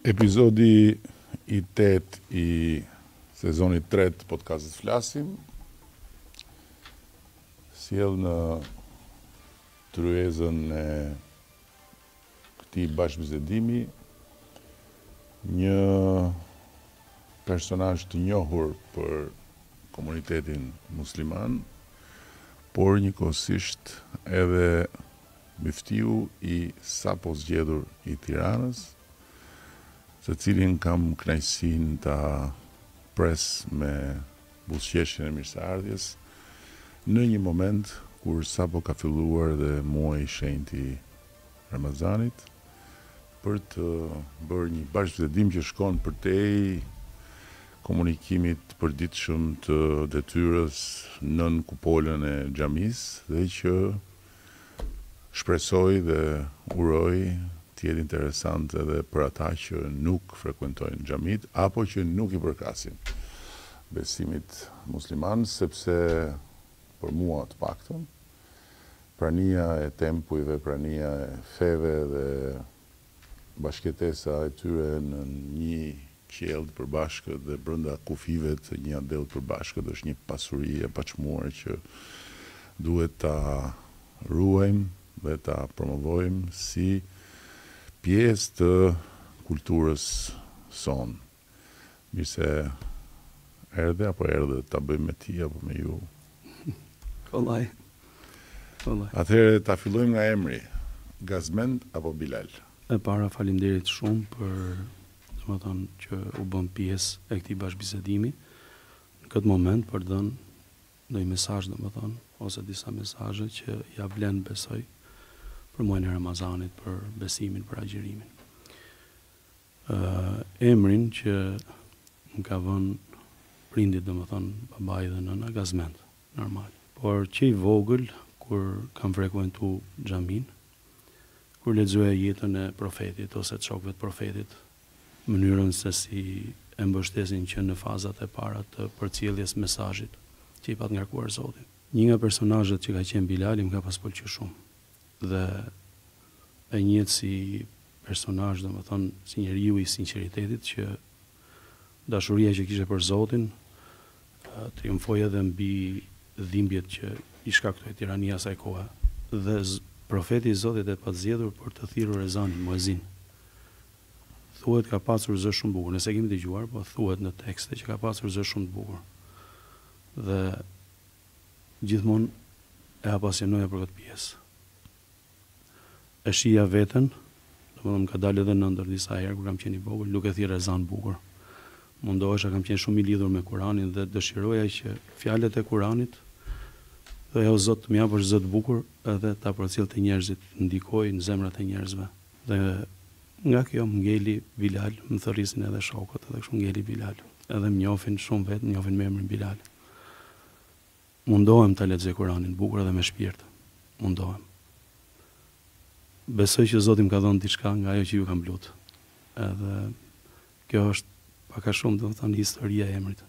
Epizodi i 8 i sezonit 3 të podcastit Flasim sjell në tryezën e këtij bashkëbisedimi një personazh të njohur për komunitetin musliman, por njëkohësisht edhe miftiu i sapo zgjedhur i Tiranës, të cilin kam kënaqësinë ta pres me buzëqeshjen e mirëseardhjes në një moment kur sapo ka filluar dhe muaji i shenjtë i Ramazanit, për të bërë një bashkëbisedim që shkon përtej komunikimit të përditshëm të detyrës nën kupolën e xhamisë dhe që shpresoj dhe uroj të jetë interesant edhe për ata që nuk frekuentojnë xhamit apo që nuk i përkasin besimit musliman, sepse për mua të paktën prania e tempujve, prania e feve dhe bashkëtesa e tyre në një qiell të përbashkët dhe brenda kufive të një andell të përbashkët është një pasuri e paçmuar që duhet ta ruajmë dhe ta promovojmë si pjesë të kulturës sonë. Mirë se erdhe, apo erdhe ta bëjmë me ti apo me ju? Kollaj. Atëherë ta fillojmë nga emri. Gazmend apo Bilal? E para faleminderit shumë për, domethënë, që u bën pjesë e këtij bashkëbisedimi. Në këtë moment për dhënë ndonjë mesazh, domethënë, ose disa mesazhe që ja vlen, besoj, për muajin e Ramazanit, për besimin, për agjërimin. Emrin që më ka vënë prindit, domethënë babai dhe nëna, Gazmend, normal. Por që i vogël, kur kam frekuentuar xhamin, kur lexoja jetën e profetit ose të shokëve të profetit, mënyrën se si e mbështesin që në fazat e para të përcjelljes mesazhit që i pat ngarkuar Zoti. Një nga personazhet që ka qenë Bilali më ka pas pëlqyer shumë. Dhe e njëtë si personazh, domethënë, si njeriu i sinqeritetit, që dashuria që kishte për Zotin triumfoi edhe mbi dhimbjet që i shkaktoi tirania asaj kohe. Dhe profeti i Zotit e pat zgjedhur për të thirrur ezanin, muezin. Thuhet ka pasur zë shumë bukur, nëse kemi dëgjuar, po thuhet në tekste që ka pasur zë shumë të bukur. Dhe gjithmonë e apasionoja për këtë pjesë. E shija veten, domethënë më ka dalë edhe në ndër disa herë kur kam qenë i vogël, duke thirrë ezan bukur. Mundohesha, kam qenë shumë i lidhur me Kur'anin dhe dëshiroja që fjalët e Kur'anit dhe o Zot më japësh zë të bukur edhe ta përcjellte njerëzit, ndikoj në zemrat e njerëzve. Dhe nga kjo më ngeli Bilal, më thërrisin edhe shokët, edhe kështu ngeli Bilal. Edhe më njohin shumë vetë, më njohin me emrin Bilal. Mundohem ta lexoj Kur'anin bukur edhe me shpirt. Mundohem. Besoj që Zoti më ka dhënë diçka nga ajo që ju kam lutur. Edhe kjo është pak a shumë, domethënë, historia e emrit.